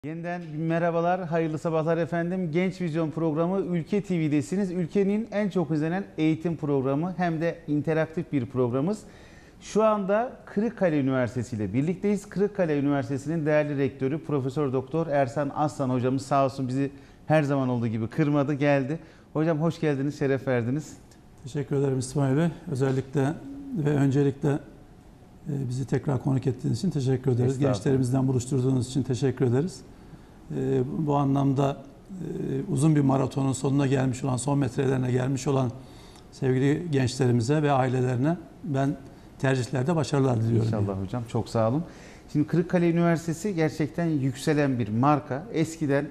Yeniden merhabalar, hayırlı sabahlar efendim. Genç Vizyon programı Ülke TV'desiniz. Ülkenin en çok izlenen eğitim programı hem de interaktif bir programımız. Şu anda Kırıkkale Üniversitesi ile birlikteyiz. Kırıkkale Üniversitesi'nin değerli rektörü Profesör Doktor Ersan Aslan hocamız sağ olsun bizi her zaman olduğu gibi kırmadı, geldi. Hocam hoş geldiniz, şeref verdiniz. Teşekkür ederim İsmail Bey. Özellikle ve öncelikle bizi tekrar konuk ettiğiniz için teşekkür ederiz. Gençlerimizden buluşturduğunuz için teşekkür ederiz. Bu anlamda uzun bir maratonun sonuna gelmiş olan, son metrelerine gelmiş olan sevgili gençlerimize ve ailelerine ben tercihlerde başarılar diliyorum. İnşallah hocam, çok sağ olun. Şimdi Kırıkkale Üniversitesi gerçekten yükselen bir marka. Eskiden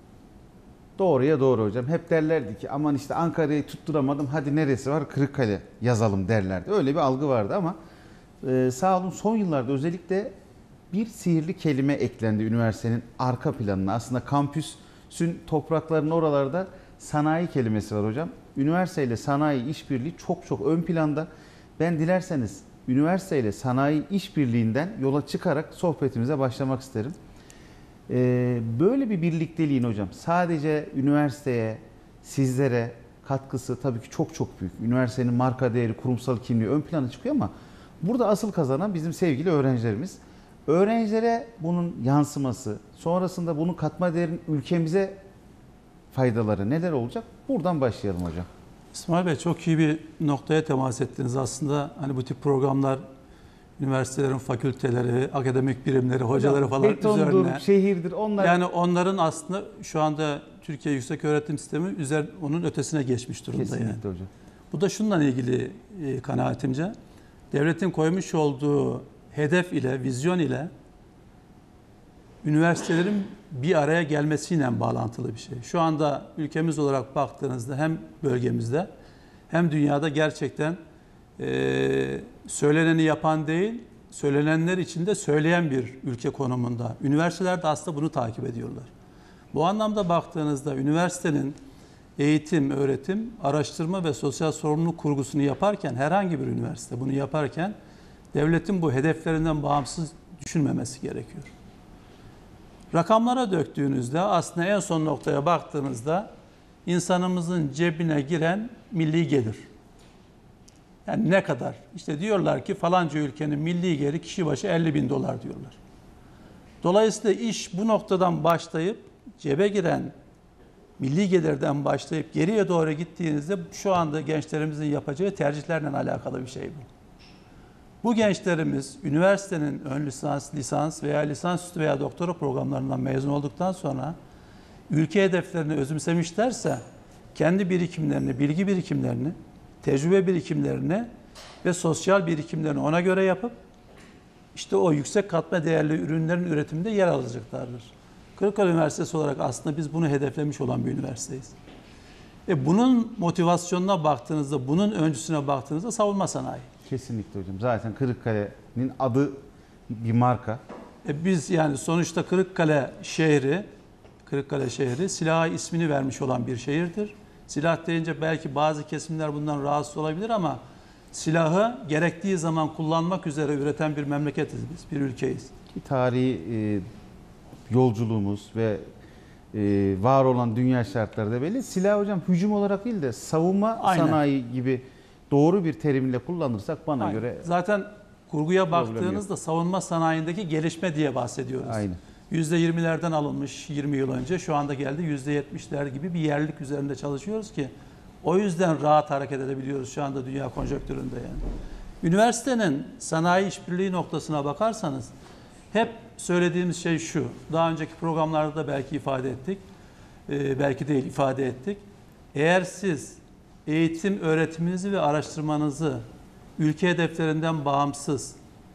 doğruya doğru hocam. Hep derlerdi ki aman işte Ankara'yı tutturamadım, hadi neresi var, Kırıkkale yazalım derlerdi. Öyle bir algı vardı ama sağ olun son yıllarda özellikle bir sihirli kelime eklendi üniversitenin arka planına. Aslında kampüsün topraklarının oralarda sanayi kelimesi var hocam. Üniversite ile sanayi işbirliği çok ön planda. Ben dilerseniz üniversite ile sanayi işbirliğinden yola çıkarak sohbetimize başlamak isterim. Böyle bir birlikteliğin hocam sadece üniversiteye, sizlere katkısı tabii ki çok büyük. Üniversitenin marka değeri, kurumsal kimliği ön plana çıkıyor ama burada asıl kazanan bizim sevgili öğrencilerimiz. Öğrencilere bunun yansıması, sonrasında bunun katma değerinin ülkemize faydaları neler olacak? Buradan başlayalım hocam. İsmail Bey, çok iyi bir noktaya temas ettiniz aslında. Hani bu tip programlar üniversitelerin fakülteleri, akademik birimleri, hocaları falan betondur, üzerine. Şehirdir onlar. Yani onların aslında şu anda Türkiye Yükseköğretim Sistemi onun ötesine geçmiş durumda. Kesinlikle yani. hocam. Bu da şundan ilgili kanaatimce. Devletin koymuş olduğu hedef ile, vizyon ile üniversitelerin bir araya gelmesiyle bağlantılı bir şey. Şu anda ülkemiz olarak baktığınızda hem bölgemizde hem dünyada gerçekten söyleneni yapan değil, söylenenler içinde söyleyen bir ülke konumunda. Üniversiteler de aslında bunu takip ediyorlar. Bu anlamda baktığınızda üniversitenin eğitim, öğretim, araştırma ve sosyal sorumluluk kurgusunu yaparken, herhangi bir üniversite bunu yaparken devletin bu hedeflerinden bağımsız düşünmemesi gerekiyor. Rakamlara döktüğünüzde aslında en son noktaya baktığınızda insanımızın cebine giren milli gelir. Yani ne kadar? İşte diyorlar ki falanca ülkenin milli geliri kişi başı 50 bin dolar diyorlar. Dolayısıyla iş bu noktadan başlayıp cebe giren milli gelirden başlayıp geriye doğru gittiğinizde şu anda gençlerimizin yapacağı tercihlerle alakalı bir şey bu. Bu gençlerimiz üniversitenin ön lisans, lisans veya lisansüstü veya doktora programlarından mezun olduktan sonra ülke hedeflerini özümsemişlerse kendi birikimlerini, bilgi birikimlerini, tecrübe birikimlerini ve sosyal birikimlerini ona göre yapıp işte o yüksek katma değerli ürünlerin üretiminde yer alacaklardır. Kırıkkale Üniversitesi olarak aslında biz bunu hedeflemiş olan bir üniversiteyiz. Bunun motivasyonuna baktığınızda, bunun öncüsüne baktığınızda savunma sanayi. Kesinlikle hocam. Zaten Kırıkkale'nin adı bir marka. Biz yani sonuçta Kırıkkale şehri silaha ismini vermiş olan bir şehirdir. Silah deyince belki bazı kesimler bundan rahatsız olabilir ama silahı gerektiği zaman kullanmak üzere üreten bir memleketiz biz, bir ülkeyiz. Tarihi yolculuğumuz ve var olan dünya şartları belli. Silah hocam hücum olarak değil de savunma sanayi gibi doğru bir terimle kullanırsak bana göre zaten kurguya baktığınızda savunma sanayindeki gelişme diye bahsediyoruz. Aynen. %20'lerden alınmış 20 yıl önce şu anda geldi %70'ler gibi bir yerlilik üzerinde çalışıyoruz ki o yüzden rahat hareket edebiliyoruz şu anda dünya konjonktüründe yani. Üniversitenin sanayi işbirliği noktasına bakarsanız hep söylediğimiz şey şu. Daha önceki programlarda da belki ifade ettik. Belki değil ifade ettik. Eğer siz eğitim, öğretiminizi ve araştırmanızı ülke hedeflerinden bağımsız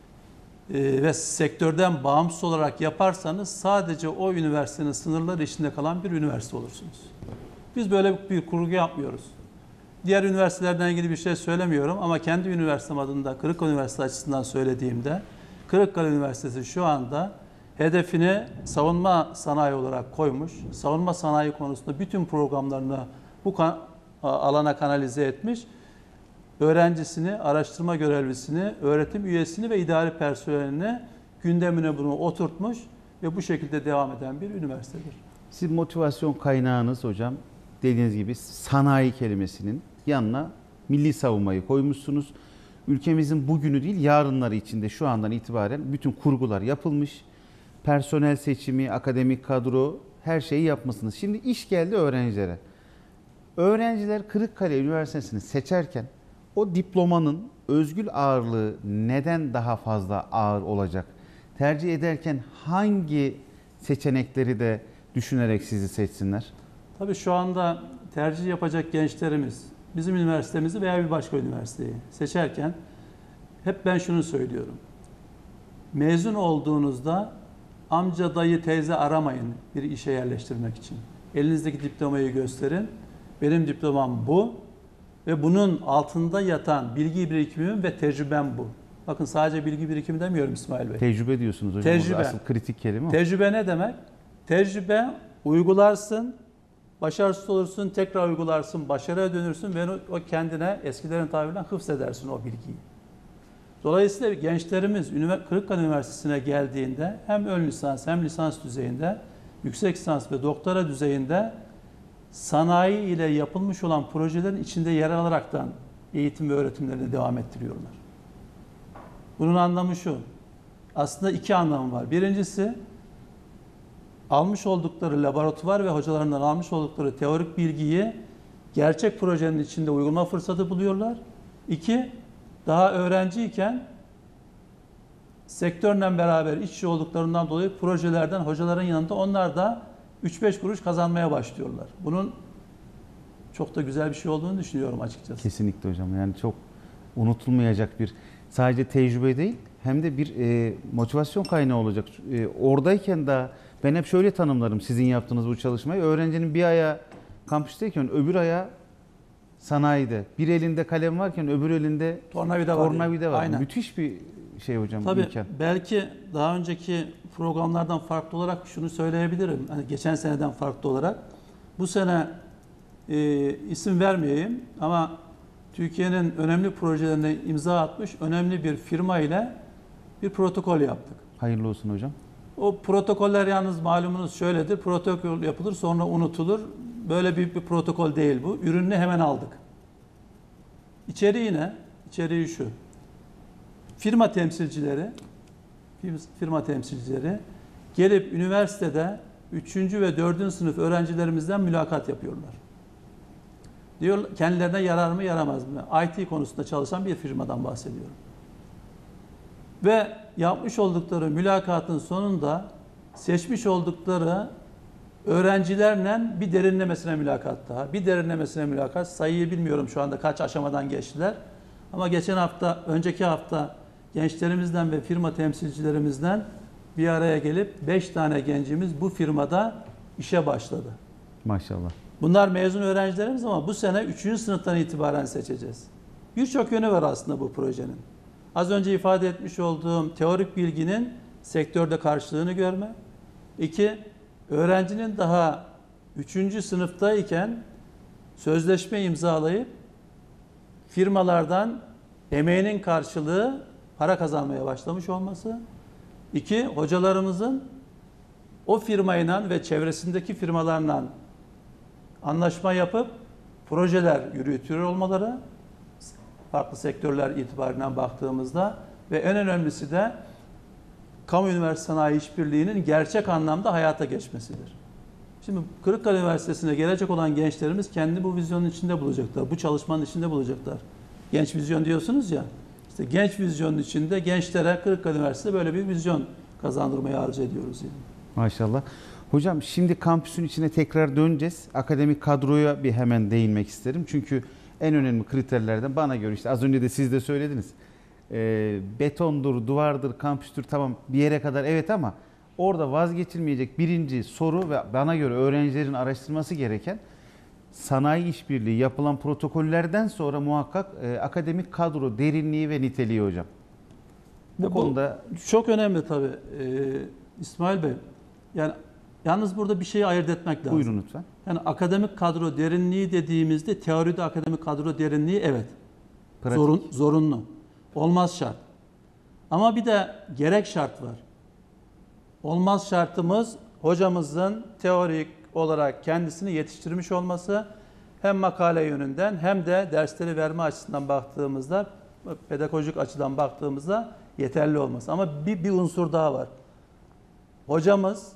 ve sektörden bağımsız olarak yaparsanız sadece o üniversitenin sınırları içinde kalan bir üniversite olursunuz. Biz böyle bir kurgu yapmıyoruz. Diğer üniversitelerden ilgili bir şey söylemiyorum ama kendi üniversitem adında Kırıkkale Üniversitesi açısından söylediğimde Kırıkkale Üniversitesi şu anda hedefini savunma sanayi olarak koymuş. Savunma sanayi konusunda bütün programlarını bu alana kanalize etmiş. Öğrencisini, araştırma görevlisini, öğretim üyesini ve idari personelini gündemine bunu oturtmuş ve bu şekilde devam eden bir üniversitedir. Siz motivasyon kaynağınız hocam dediğiniz gibi sanayi kelimesinin yanına milli savunmayı koymuşsunuz. Ülkemizin bugünü değil yarınları içinde şu andan itibaren bütün kurgular yapılmış. Personel seçimi, akademik kadro her şeyi yapmışsınız. Şimdi iş geldi öğrencilere. Öğrenciler Kırıkkale Üniversitesi'ni seçerken o diplomanın özgül ağırlığı neden daha fazla ağır olacak? Tercih ederken hangi seçenekleri de düşünerek sizi seçsinler? Tabii şu anda tercih yapacak gençlerimiz bizim üniversitemizi veya bir başka üniversiteyi seçerken hep ben şunu söylüyorum. Mezun olduğunuzda amca, dayı, teyze aramayın bir işe yerleştirmek için. Elinizdeki diplomayı gösterin. Benim diplomam bu ve bunun altında yatan bilgi birikimim ve tecrübem bu. Bakın sadece bilgi birikimi demiyorum İsmail Bey. Tecrübe diyorsunuz hocam. Tecrübe. Asıl kritik kelime o. Tecrübe ne demek? Tecrübe uygularsın, başarısız olursun, tekrar uygularsın, başarıya dönürsün ve o kendine eskilerin tabiriyle hıfzedersin o bilgiyi. Dolayısıyla gençlerimiz Kırıkkale Üniversitesi'ne geldiğinde hem ön lisans hem lisans düzeyinde, yüksek lisans ve doktora düzeyinde sanayi ile yapılmış olan projelerin içinde yer alaraktan eğitim ve öğretimlerini devam ettiriyorlar. Bunun anlamı şu, aslında iki anlamı var. Birincisi, almış oldukları laboratuvar ve hocalarından almış oldukları teorik bilgiyi gerçek projenin içinde uygulama fırsatı buluyorlar. İki, daha öğrenciyken sektörle beraber iç içe olduklarından dolayı projelerden hocaların yanında onlar da 3-5 kuruş kazanmaya başlıyorlar. Bunun çok da güzel bir şey olduğunu düşünüyorum açıkçası. Kesinlikle hocam. Yani çok unutulmayacak bir sadece tecrübe değil hem de bir motivasyon kaynağı olacak. Oradayken de ben hep şöyle tanımlarım sizin yaptığınız bu çalışmayı. Öğrencinin bir ayağı kampüsteyken öbür ayağı sanayide. Bir elinde kalem varken öbür elinde tornavida var. Aynen. Müthiş bir şey hocam. Tabii imkan. belki daha önceki programlardan farklı olarak şunu söyleyebilirim. Hani geçen seneden farklı olarak. Bu sene isim vermeyeyim ama Türkiye'nin önemli projelerine imza atmış önemli bir firma ile bir protokol yaptık. Hayırlı olsun hocam. O protokoller yalnız malumunuz şöyledir. Protokol yapılır sonra unutulur. Böyle büyük bir protokol değil bu. Ürününü hemen aldık. İçeriği şu. Firma temsilcileri gelip üniversitede 3. ve 4. sınıf öğrencilerimizden mülakat yapıyorlar. Diyor kendilerine yarar mı yaramaz mı? IT konusunda çalışan bir firmadan bahsediyorum. Ve yapmış oldukları mülakatın sonunda seçmiş oldukları öğrencilerle bir derinlemesine mülakat daha. Bir derinlemesine mülakat. Sayıyı bilmiyorum şu anda kaç aşamadan geçtiler. Ama önceki hafta gençlerimizden ve firma temsilcilerimizden bir araya gelip 5 tane gencimiz bu firmada işe başladı. Maşallah. Bunlar mezun öğrencilerimiz ama bu sene 3. sınıftan itibaren seçeceğiz. Birçok yönü var aslında bu projenin. Az önce ifade etmiş olduğum teorik bilginin sektörde karşılığını görme. 2. Öğrencinin daha 3. sınıftayken sözleşme imzalayıp firmalardan emeğinin karşılığı para kazanmaya başlamış olması. 2. Hocalarımızın o firmayla ve çevresindeki firmalarla anlaşma yapıp projeler yürütüyor olmaları, farklı sektörler itibariyle baktığımızda ve en önemlisi de kamu üniversite sanayi işbirliğinin gerçek anlamda hayata geçmesidir. Şimdi Kırıkkale Üniversitesi'ne gelecek olan gençlerimiz kendi bu vizyonun içinde bulacaklar, bu çalışmanın içinde bulacaklar. Genç vizyon diyorsunuz ya, işte genç vizyonun içinde gençlere Kırıkkale Üniversitesi böyle bir vizyon kazandırmayı arzu ediyoruz yani. Maşallah. Hocam şimdi kampüsün içine tekrar döneceğiz. Akademik kadroya bir hemen değinmek isterim. Çünkü en önemli kriterlerden bana göre işte az önce de siz de söylediniz. Betondur, duvardır, kampüstür tamam bir yere kadar evet ama orada vazgeçilmeyecek birinci soru ve bana göre öğrencilerin araştırması gereken sanayi işbirliği yapılan protokollerden sonra muhakkak akademik kadro derinliği ve niteliği hocam. Bu konuda çok önemli tabii İsmail Bey. Yani yalnız burada bir şeyi ayırt etmek lazım. Buyurun lütfen. Yani akademik kadro derinliği dediğimizde teoride akademik kadro derinliği evet. Zorunlu. Olmaz şart. Ama bir de gerek şart var. olmaz şartımız hocamızın teorik olarak kendisini yetiştirmiş olması, hem makale yönünden hem de dersleri verme açısından baktığımızda, pedagojik açıdan baktığımızda yeterli olması. Ama bir unsur daha var. Hocamız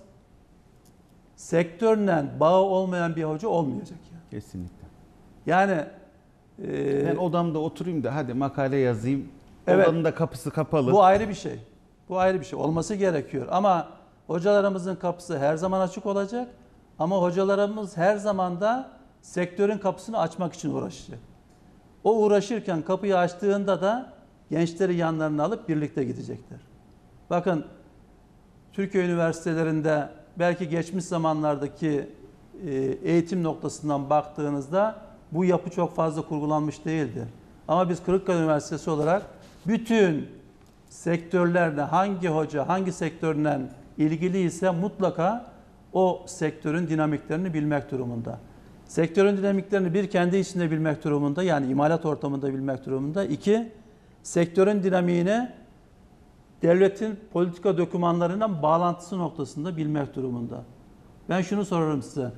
sektörle bağı olmayan bir hoca olmayacak yani. Kesinlikle. Yani Ben odamda oturayım da hadi makale yazayım. Evet. Odanın da kapısı kapalı. bu ayrı bir şey. Bu ayrı bir şey. Olması gerekiyor. Ama hocalarımızın kapısı her zaman açık olacak. Ama hocalarımız her zaman da sektörün kapısını açmak için uğraşacak. O uğraşırken kapıyı açtığında da gençleri yanlarına alıp birlikte gidecekler. Bakın Türkiye üniversitelerinde belki geçmiş zamanlardaki eğitim noktasından baktığınızda bu yapı çok fazla kurgulanmış değildi. Ama biz Kırıkkale Üniversitesi olarak bütün sektörlerle hangi hoca hangi sektörle ilgiliyse mutlaka o sektörün dinamiklerini bilmek durumunda. Sektörün dinamiklerini bir kendi içinde bilmek durumunda, yani imalat ortamında bilmek durumunda. İki, sektörün dinamiğini devletin politika dokümanlarıyla bağlantısı noktasında bilmek durumunda. Ben şunu sorarım size.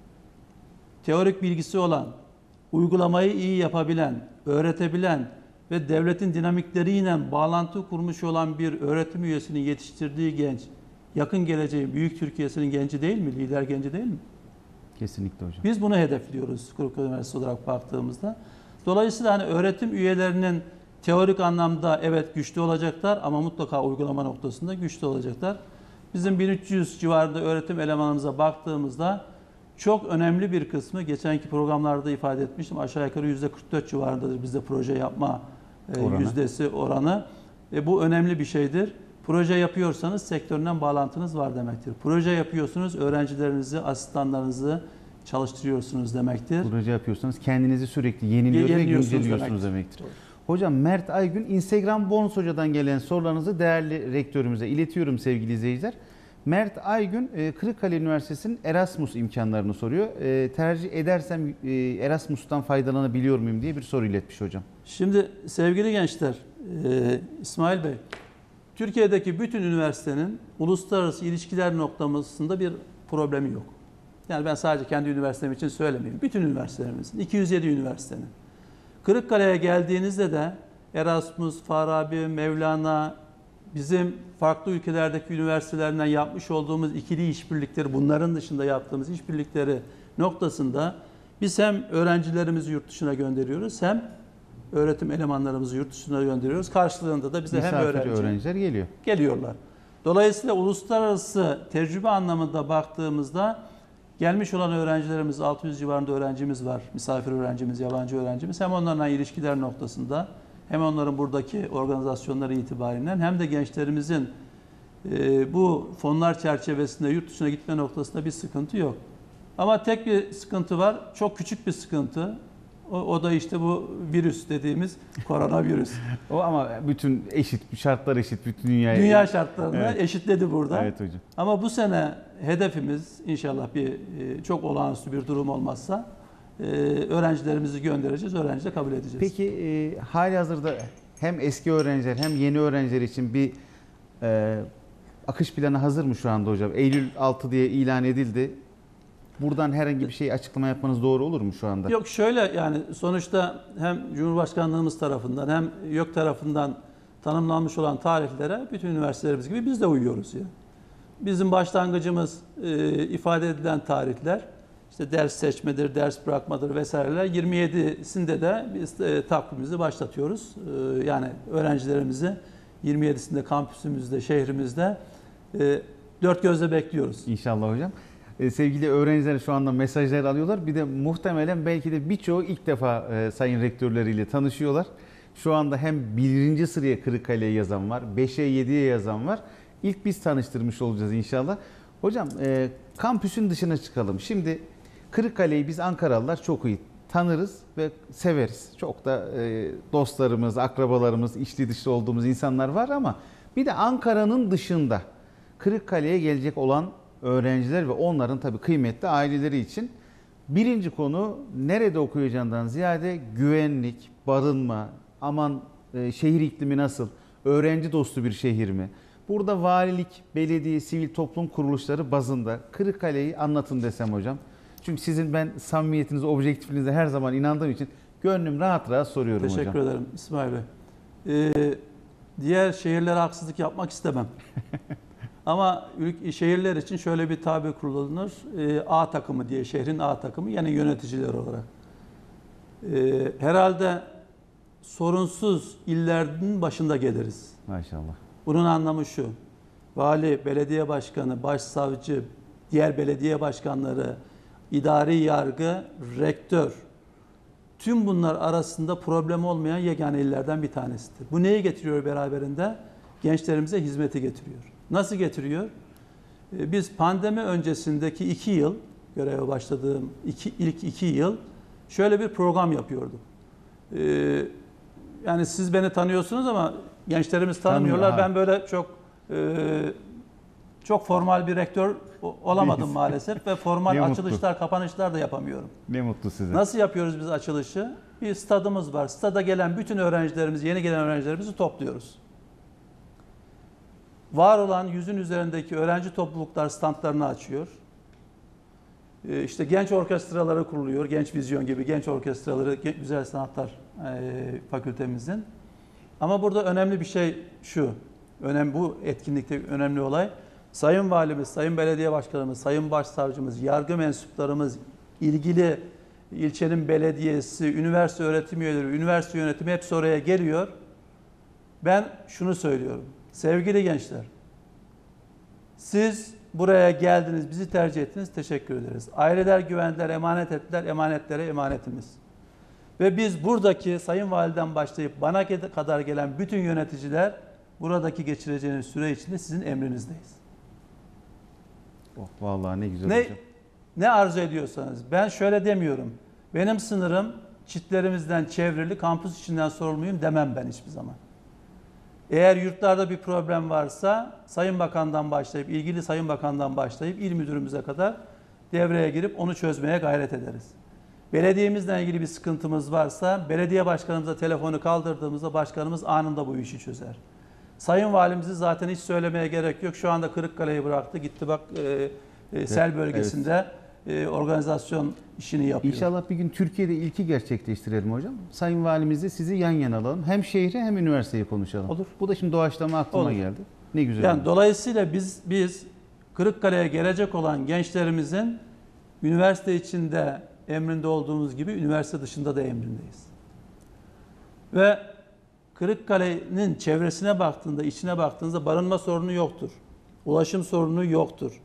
Teorik bilgisi olan, uygulamayı iyi yapabilen, öğretebilen ve devletin dinamikleriyle bağlantı kurmuş olan bir öğretim üyesinin yetiştirdiği genç, yakın geleceğin büyük Türkiye'sinin genci değil mi? Lider genci değil mi? Kesinlikle hocam. Biz bunu hedefliyoruz Kırıkkale Üniversitesi olarak baktığımızda. Dolayısıyla hani öğretim üyelerinin teorik anlamda evet güçlü olacaklar ama mutlaka uygulama noktasında güçlü olacaklar. Bizim 1300 civarında öğretim elemanımıza baktığımızda çok önemli bir kısmı, geçenki programlarda ifade etmiştim, aşağı yukarı %44 civarındadır bizde proje yapma yüzdesi oranı. Bu önemli bir şeydir. Proje yapıyorsanız sektöründen bağlantınız var demektir. Proje yapıyorsunuz, öğrencilerinizi, asistanlarınızı çalıştırıyorsunuz demektir. Proje yapıyorsanız kendinizi sürekli yeniliyor ve güncelliyorsunuz demektir. Hocam Mert Aygün, Instagram Bonus Hoca'dan gelen sorularınızı değerli rektörümüze iletiyorum sevgili izleyiciler. Mert Aygün, Kırıkkale Üniversitesi'nin Erasmus imkanlarını soruyor. Tercih edersem Erasmus'tan faydalanabiliyor muyum diye bir soru iletmiş hocam. Şimdi sevgili gençler, İsmail Bey, Türkiye'deki bütün üniversitenin uluslararası ilişkiler noktasında bir problemi yok. Yani ben sadece kendi üniversitem için söylemeyeyim. Bütün üniversitelerimizin, 207 üniversitenin. Kırıkkale'ye geldiğinizde de Erasmus, Farabi, Mevlana, bizim farklı ülkelerdeki üniversitelerden yapmış olduğumuz ikili işbirlikleri, bunların dışında yaptığımız işbirlikleri noktasında biz hem öğrencilerimizi yurt dışına gönderiyoruz hem öğretim elemanlarımızı yurt dışına gönderiyoruz. Karşılığında da bize hem öğrenciler geliyorlar. Dolayısıyla uluslararası tecrübe anlamında baktığımızda gelmiş olan öğrencilerimiz, 600 civarında öğrencimiz var. Misafir öğrencimiz, yabancı öğrencimiz. Hem onlarla ilişkiler noktasında hem onların buradaki organizasyonları itibariyle hem de gençlerimizin bu fonlar çerçevesinde yurt dışına gitme noktasında bir sıkıntı yok. Ama tek bir sıkıntı var. Çok küçük bir sıkıntı. O da işte bu virüs dediğimiz koronavirüs. O ama bütün şartlar eşit bütün dünyaya. Dünya şartlarını eşitledi burada. Evet hocam. Ama bu sene hedefimiz inşallah çok olağanüstü bir durum olmazsa öğrencilerimizi göndereceğiz, öğrenci de kabul edeceğiz. Peki halihazırda hem eski öğrenciler hem yeni öğrenciler için bir akış planı hazır mı şu anda hocam? Eylül 6 diye ilan edildi. Buradan herhangi bir şey açıklama yapmanız doğru olur mu şu anda? Yok şöyle, yani sonuçta hem Cumhurbaşkanlığımız tarafından hem YÖK tarafından tanımlanmış olan tarihlere bütün üniversitelerimiz gibi biz de uyuyoruz ya. Bizim başlangıcımız ifade edilen tarihler, işte ders seçmedir, ders bırakmadır vesaireler. 27'sinde de biz takvimimizi başlatıyoruz. Yani öğrencilerimizi 27'sinde kampüsümüzde, şehrimizde dört gözle bekliyoruz. İnşallah hocam. Sevgili öğrenciler şu anda mesajlar alıyorlar. Bir de muhtemelen belki de birçoğu ilk defa sayın rektörleriyle tanışıyorlar. Şu anda hem 1. sıraya Kırıkkale'ye yazan var, 5'e 7'ye yazan var. İlk biz tanıştırmış olacağız inşallah. Hocam kampüsün dışına çıkalım. Şimdi Kırıkkale'yi biz Ankaralılar çok iyi tanırız ve severiz. Çok da dostlarımız, akrabalarımız, içli dışlı olduğumuz insanlar var ama bir de Ankara'nın dışında Kırıkkale'ye gelecek olan öğrenciler ve onların tabii kıymetli aileleri için birinci konu nerede okuyacağından ziyade güvenlik, barınma, şehir iklimi nasıl, öğrenci dostu bir şehir mi? Burada valilik, belediye, sivil toplum kuruluşları bazında Kırıkkale'yi anlatın desem hocam. Çünkü sizin ben samimiyetinize, objektifliğinize her zaman inandığım için gönlüm rahat rahat soruyorum hocam. Teşekkür ederim İsmail Bey. Diğer şehirlere haksızlık yapmak istemem. Ama şehirler için şöyle bir tabir kullanılır. A takımı diye, şehrin A takımı, yani yöneticiler olarak. Herhalde sorunsuz illerinin başında geliriz. Maşallah. Bunun anlamı şu: vali, belediye başkanı, başsavcı, diğer belediye başkanları, idari yargı, rektör, tüm bunlar arasında problem olmayan yegane illerden bir tanesidir. Bu neyi getiriyor beraberinde? Gençlerimize hizmeti getiriyor. Nasıl getiriyor? Biz pandemi öncesindeki 2 yıl, göreve başladığım ilk 2 yıl şöyle bir program yapıyorduk. Yani siz beni tanıyorsunuz ama gençlerimiz tanımıyorlar. Ben böyle çok formal bir rektör olamadım maalesef ve formal açılışlar, kapanışlar da yapamıyorum. Ne mutlu size. Nasıl yapıyoruz biz açılışı? Bir stadımız var. Stada gelen bütün öğrencilerimizi, yeni gelen öğrencilerimizi topluyoruz. Var olan 100'ün üzerindeki öğrenci topluluklar standlarını açıyor. İşte genç orkestraları kuruluyor. Genç Vizyon gibi genç orkestraları, Güzel Sanatlar Fakültemizin. Ama burada önemli bir şey şu. Bu etkinlikte önemli olay. Sayın Valimiz, Sayın Belediye Başkanımız, Sayın Başsavcımız, yargı mensuplarımız, ilgili ilçenin belediyesi, üniversite öğretim üyeleri, üniversite yönetimi hepsi oraya geliyor. Ben şunu söylüyorum. Sevgili gençler, siz buraya geldiniz, bizi tercih ettiniz, teşekkür ederiz. Aileler güvendiler, emanet ettiler, emanetlere emanetimiz. Ve biz buradaki Sayın Validen başlayıp bana kadar gelen bütün yöneticiler buradaki geçireceğiniz süre içinde sizin emrinizdeyiz. Oh, vallahi ne güzel hocam. Ne arzu ediyorsanız. Ben şöyle demiyorum. Benim sınırım çitlerimizden çevrili, kampüs içinden sorumluyum demem ben hiçbir zaman. Eğer yurtlarda bir problem varsa Sayın Bakan'dan başlayıp, ilgili Sayın Bakan'dan başlayıp il müdürümüze kadar devreye girip onu çözmeye gayret ederiz. Belediyemizle ilgili bir sıkıntımız varsa belediye başkanımıza telefonu kaldırdığımızda başkanımız anında bu işi çözer. Sayın Valimizi zaten hiç söylemeye gerek yok. Şu anda Kırıkkale'yi bıraktı. Gitti bak sel bölgesinde organizasyon işini yapıyor. İnşallah bir gün Türkiye'de ilki gerçekleştirelim hocam. Sayın Valimizle sizi yan yana alalım. Hem şehri hem üniversiteyi konuşalım. Olur. Bu da şimdi doğaçlama aklıma geldi. Ne güzel. Yani dolayısıyla biz Kırıkkale'ye gelecek olan gençlerimizin üniversite içinde emrinde olduğumuz gibi üniversite dışında da emrindeyiz. Ve Kırıkkale'nin çevresine baktığında, içine baktığınızda barınma sorunu yoktur. Ulaşım sorunu yoktur.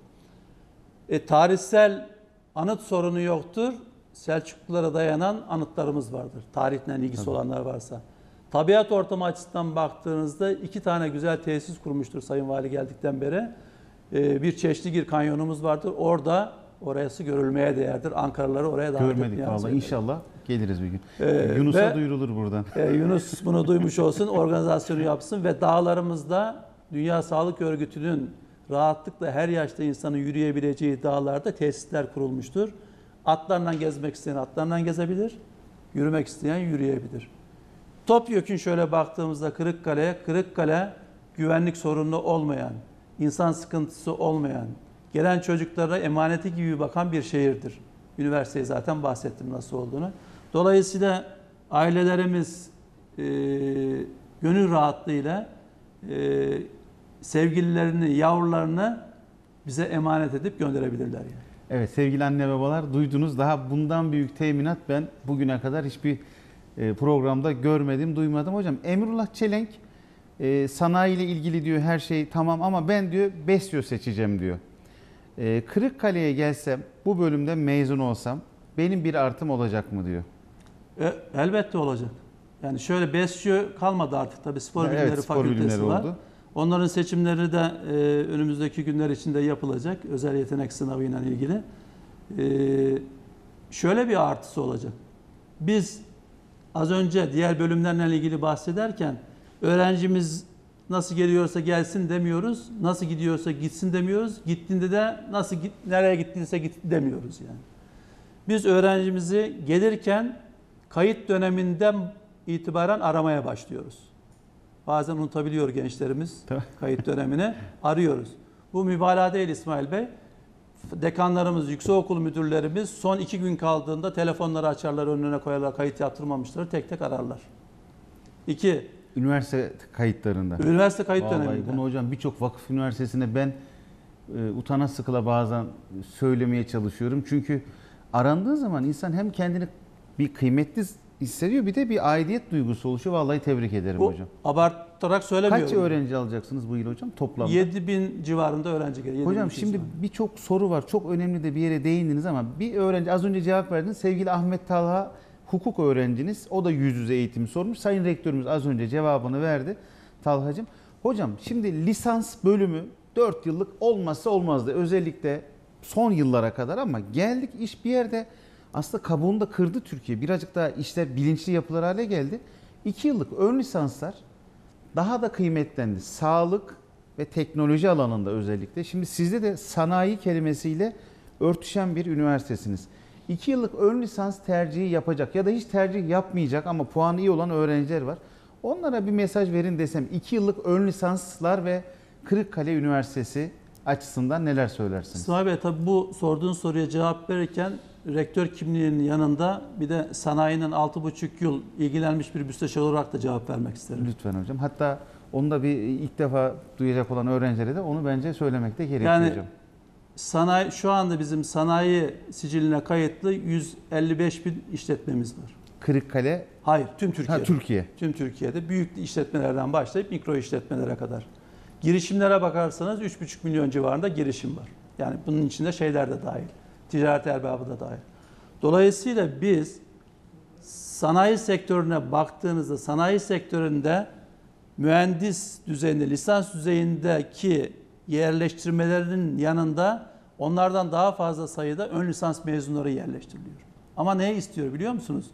Tarihsel anıt sorunu yoktur. Selçuklulara dayanan anıtlarımız vardır. Tarihle ilgisi olanlar varsa. Tabiat ortamı açısından baktığınızda 2 tane güzel tesis kurmuştur Sayın Vali geldikten beri. Bir Çeşligir kanyonumuz vardır. Orası görülmeye değerdir. Ankaralıları oraya davet etmeye görmedik vallahi. İnşallah geliriz bir gün. Yunus'a duyurulur buradan. Yunus bunu duymuş olsun, organizasyonu yapsın ve dağlarımızda Dünya Sağlık Örgütü'nün rahatlıkla her yaşta insanın yürüyebileceği dağlarda tesisler kurulmuştur. Atlarla gezmek isteyen atlarla gezebilir, yürümek isteyen yürüyebilir. Topyekün şöyle baktığımızda Kırıkkale güvenlik sorunu olmayan, insan sıkıntısı olmayan, gelen çocuklara emaneti gibi bakan bir şehirdir. Üniversiteyi zaten bahsettim nasıl olduğunu. Dolayısıyla ailelerimiz gönül rahatlığıyla sevgililerini, yavrularını bize emanet edip gönderebilirler. Yani. Evet sevgili anne babalar, duydunuz. Daha bundan büyük teminat ben bugüne kadar hiçbir programda görmedim, duymadım. Hocam Emrullah Çelenk sanayi ile ilgili diyor her şey tamam ama ben diyor BESYO seçeceğim diyor. Kırıkkale'ye gelsem, bu bölümden mezun olsam benim bir artım olacak mı diyor. Elbette olacak. Yani şöyle BESYO kalmadı artık tabii spor bilimleri evet, spor fakültesi bilimleri var. oldu. Onların seçimleri de önümüzdeki günler içinde yapılacak. Özel yetenek sınavıyla ilgili. Şöyle bir artısı olacak. Biz az önce diğer bölümlerle ilgili bahsederken öğrencimiz nasıl geliyorsa gelsin demiyoruz. Nasıl gidiyorsa gitsin demiyoruz. Gittiğinde de nereye gittiyse gitti demiyoruz yani. Biz öğrencimizi gelirken kayıt döneminden itibaren aramaya başlıyoruz. Bazen unutabiliyor gençlerimiz Tabii. kayıt dönemini. Arıyoruz. Bu mübalağa değil İsmail Bey. Dekanlarımız, yüksekokul müdürlerimiz son 2 gün kaldığında telefonları açarlar, önüne koyarlar, kayıt yaptırmamışları tek tek ararlar. 2. Üniversite kayıtlarında. Üniversite kayıt Vallahi döneminde. bunu hocam birçok vakıf üniversitesine ben utana sıkıla bazen söylemeye çalışıyorum. Çünkü arandığı zaman insan hem kendini bir kıymetli hissediyor, bir de bir aidiyet duygusu oluşuyor. Vallahi tebrik ederim Bu hocam. abartarak söylemiyorum. Kaç öğrenci alacaksınız bu yıl hocam toplamda? 7.000 civarında öğrenci geliyor. Hocam 7.200 şimdi civarında. birçok soru var. Çok önemli de bir yere değindiniz ama bir öğrenci az önce cevap verdiniz. Sevgili Ahmet Talha hukuk öğrenciniz. O da yüz yüze eğitim sormuş. Sayın Rektörümüz az önce cevabını verdi Talhacığım. Hocam şimdi lisans bölümü 4 yıllık olmazsa olmazdı. Özellikle son yıllara kadar ama geldik iş bir yerde aslında kabuğunu da kırdı Türkiye. Birazcık daha işler bilinçli yapılar hale geldi. 2 yıllık ön lisanslar daha da kıymetlendi. Sağlık ve teknoloji alanında özellikle. Şimdi sizde de sanayi kelimesiyle örtüşen bir üniversitesiniz. 2 yıllık ön lisans tercihi yapacak ya da hiç tercih yapmayacak ama puanı iyi olan öğrenciler var. Onlara bir mesaj verin desem 2 yıllık ön lisanslar ve Kırıkkale Üniversitesi açısından neler söylersiniz? İsmail Bey tabii bu sorduğun soruya cevap verirken rektör kimliğinin yanında bir de sanayinin 6,5 yıl ilgilenmiş bir müsteşar olarak da cevap vermek isterim. Lütfen hocam. Hatta onu da bir ilk defa duyacak olan öğrencilere de onu bence söylemekte gerekiyor Yani hocam. sanayi, şu anda bizim sanayi siciline kayıtlı 155 bin işletmemiz var. Kırıkkale, Hayır, tüm Türkiye'de. Türkiye. Tüm Türkiye'de büyük işletmelerden başlayıp mikro işletmelere kadar. Girişimlere bakarsanız 3,5 milyon civarında girişim var. Yani bunun içinde şeyler de dahil. Ticaret erbabı da dahil. Dolayısıyla biz sanayi sektörüne baktığınızda sanayi sektöründe mühendis düzeyinde, lisans düzeyindeki yerleştirmelerinin yanında onlardan daha fazla sayıda ön lisans mezunları yerleştiriliyor. Ama ne istiyor biliyor musunuz?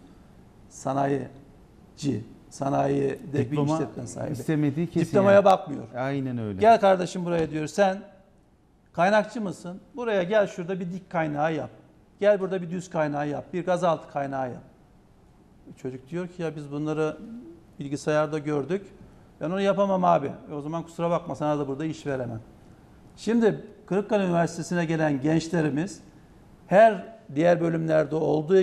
Sanayici, sanayide bir Diploma işletme sahibi. istemediği kesin. Diplomaya yani. bakmıyor. Aynen öyle. Gel kardeşim buraya diyor. Sen kaynakçı mısın? Buraya gel, şurada bir dik kaynağı yap. Gel burada bir düz kaynağı yap. Bir gazaltı kaynağı yap. Çocuk diyor ki ya biz bunları bilgisayarda gördük. Ben onu yapamam abi. O zaman kusura bakma, sana da burada iş veremem. Şimdi Kırıkkale Üniversitesi'ne gelen gençlerimiz her diğer bölümlerde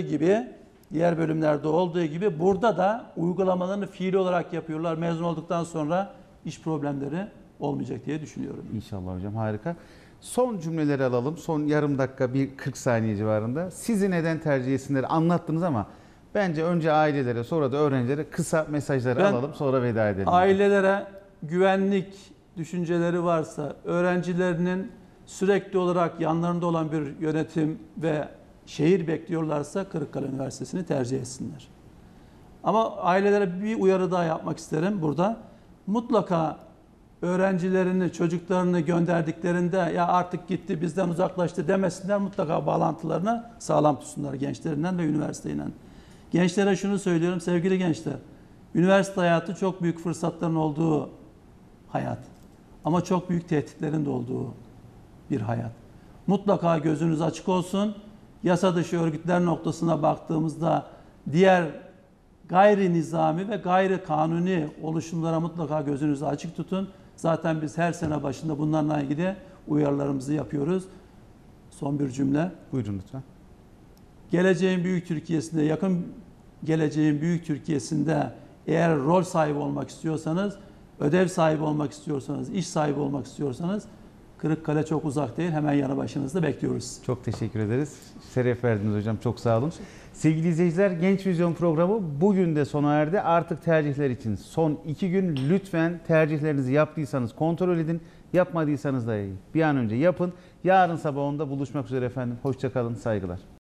olduğu gibi burada da uygulamalarını fiili olarak yapıyorlar. Mezun olduktan sonra iş problemleri olmayacak diye düşünüyorum. İnşallah hocam, harika. Son cümleleri alalım. Son yarım dakika, bir 40 saniye civarında. Sizi neden tercih etsinler anlattınız ama bence önce ailelere, sonra da öğrencilere kısa mesajları Ben alalım, sonra veda edelim. Ailelere güvenlik düşünceleri varsa, öğrencilerinin sürekli olarak yanlarında olan bir yönetim ve şehir bekliyorlarsa Kırıkkale Üniversitesi'ni tercih etsinler. Ama ailelere bir uyarı daha yapmak isterim burada. Mutlaka öğrencilerini, çocuklarını gönderdiklerinde ya artık gitti, bizden uzaklaştı demesinler. Mutlaka bağlantılarını sağlam tutsunlar gençlerinden ve üniversiteyle. Gençlere şunu söylüyorum sevgili gençler. Üniversite hayatı çok büyük fırsatların olduğu hayat. Ama çok büyük tehditlerin de olduğu bir hayat. Mutlaka gözünüz açık olsun. Yasa dışı örgütler noktasına baktığımızda diğer gayri nizami ve gayri kanuni oluşumlara mutlaka gözünüzü açık tutun. Zaten biz her sene başında bunlarla ilgili uyarılarımızı yapıyoruz. Son bir cümle. Buyurun lütfen. Geleceğin büyük Türkiye'sinde, yakın geleceğin büyük Türkiye'sinde eğer rol sahibi olmak istiyorsanız, ödev sahibi olmak istiyorsanız, iş sahibi olmak istiyorsanız Kırıkkale çok uzak değil. Hemen yanı başınızda bekliyoruz. Çok teşekkür ederiz. Şeref verdiniz hocam. Çok sağ olun. Sevgili izleyiciler, Genç Vizyon programı bugün de sona erdi. Artık tercihler için son 2 gün lütfen tercihlerinizi yaptıysanız kontrol edin. Yapmadıysanız da bir an önce yapın. Yarın sabah 10'da buluşmak üzere efendim. Hoşça kalın. Saygılar.